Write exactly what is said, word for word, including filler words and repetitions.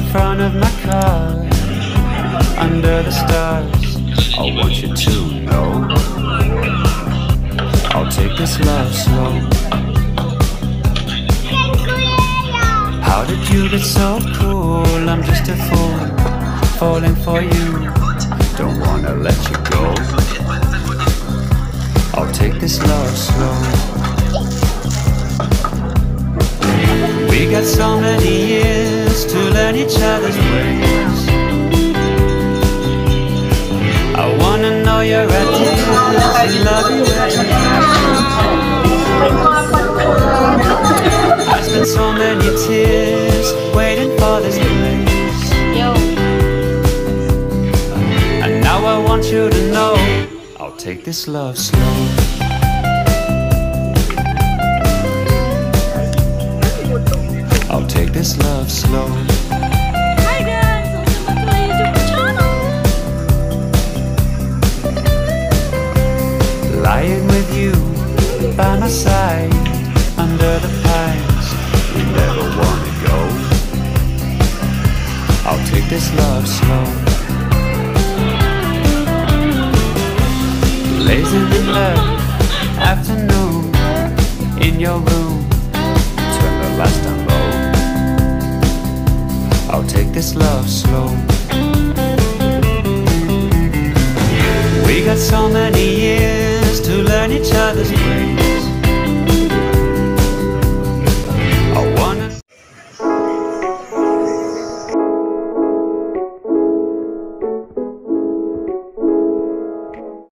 front of my car, under the stars. I want you to know I'll take this love slow. How did you get so cool? I'm just a fool, falling for you. Don't wanna let you go. I'll take this love slow. We got so many years to learn each other's ways. I wanna know your ideas and love you I spent so many tears waiting for this place. And now I want you to know I'll take this love slow. I'll take this love slow. Hi guys, welcome to my YouTube channel. Lying with you by my side under the pines, we never wanna go. I'll take this love slow. Blazing in love, afternoon in your room, turn the lights down low. I'll take this love slow. We got so many years to learn each other's ways.